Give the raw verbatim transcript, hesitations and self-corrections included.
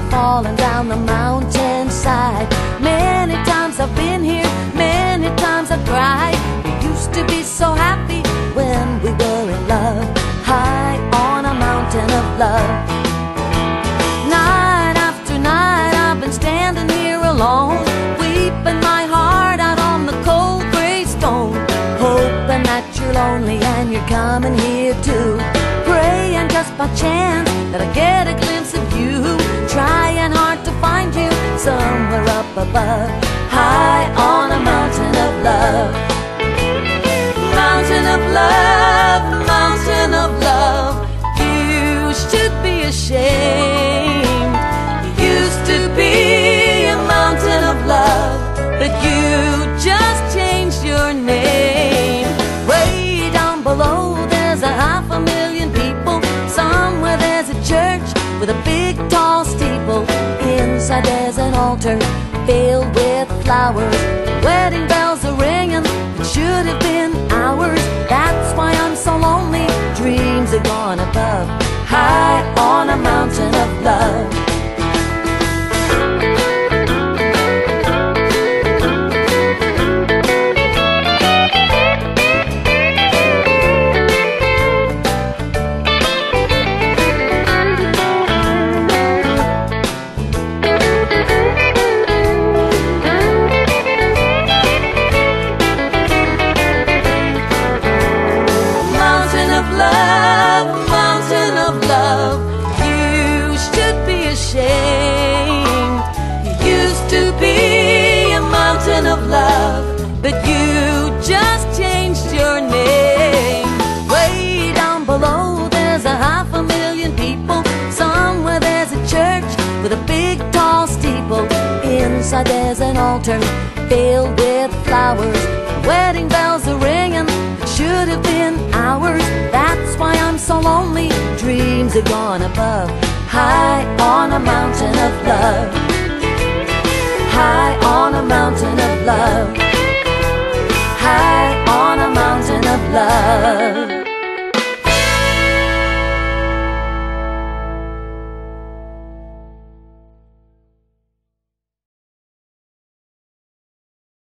are falling down the mountainside. Many times I've been here, many times I've cried. We used to be so happy when we were in love, high on a mountain of love. Night after night I've been standing here alone, weeping my heart out on the cold gray stone, hoping that you're lonely and you're coming here too, praying just by chance that I get a glimpse of you, trying hard to find you somewhere up above, high on a mountain of love. Mountain of love, mountain of love, you should be ashamed. You used to be a mountain of love, but you just changed your name. Way down below there's a half a million people. Somewhere there's a church with a big tall steeple. Inside there's an altar filled with flowers. Wedding bells are ringing, it should have been ours. That's why I'm so lonely, dreams are gone above, high on a mountain of love. Love, mountain of love, you should be ashamed. You used to be a mountain of love, but you just changed your name. Way down below there's a half a million people. Somewhere there's a church with a big tall steeple. Inside there's an altar filled with flowers. Wedding bells are ringing, it should have been ours. That's why I'm so lonely, dreams are gone above, high on a mountain of love, high on a mountain of love.